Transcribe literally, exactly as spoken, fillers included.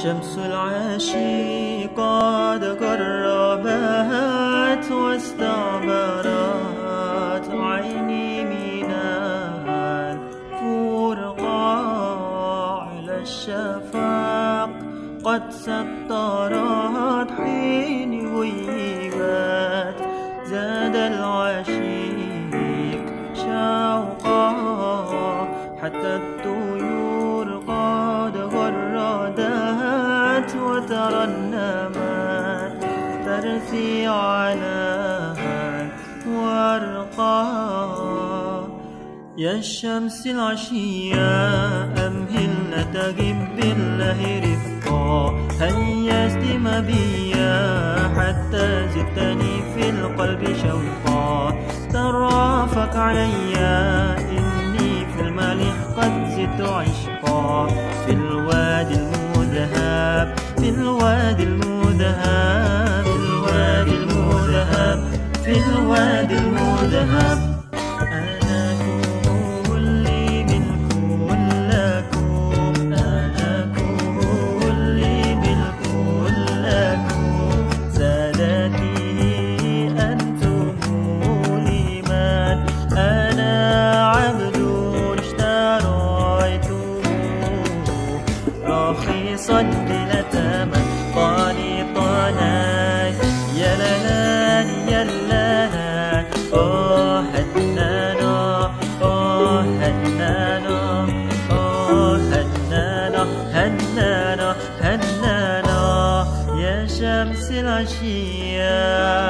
شمس العشي قد قربت واستعبرت عيني من الفرقة إلى الشفق قد سترت حين غيبت زاد العشيق شوقا حتى الطيور قد غردت وترنمت ترثي على ورقا يا الشمس العشية أمهل تجب بالله رفقا هيا استم بيا حتى زدتني في القلب شوقا ترافق عليا إني في المالح قد زدت عشقا في الوادي المذهب في الوادي المذهب في الوادي المذهب في الوادي المذهب صدنا تمام طاني طاناي يا لالان يا لالان اوه هنانا اوه هنانا اوه هنانا هنانا هنانا يا شمس العشية